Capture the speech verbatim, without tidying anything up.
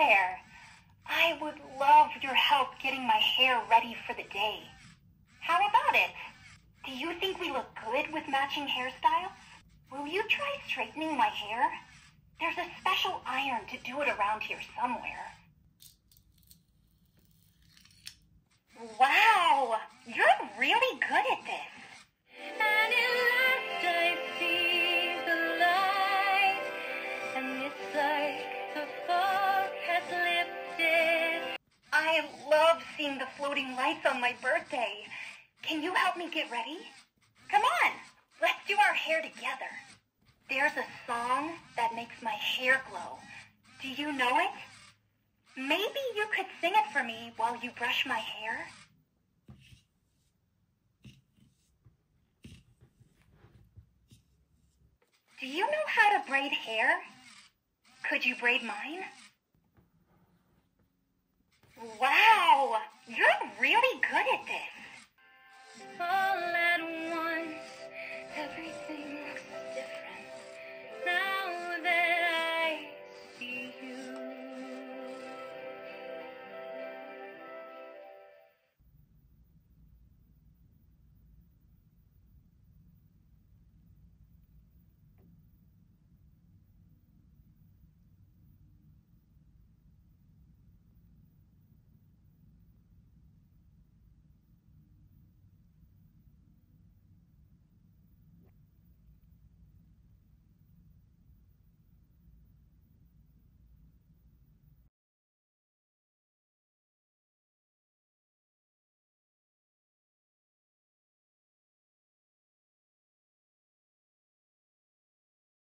there. I would love your help getting my hair ready for the day. How about it? Do you think we look good with matching hairstyles? Will you try straightening my hair? There's a special iron to do it around here somewhere. Wow! You're really good at this. And at last I see the light, and it's like the fog has lifted. I love seeing the floating lights on my birthday. Can you help me get ready? Come on, let's do our hair together. There's a song that makes my hair glow. Do you know it? Maybe you could sing it for me while you brush my hair. Do you know how to braid hair? Could you braid mine? Wow, you're really good at this. All at once, everything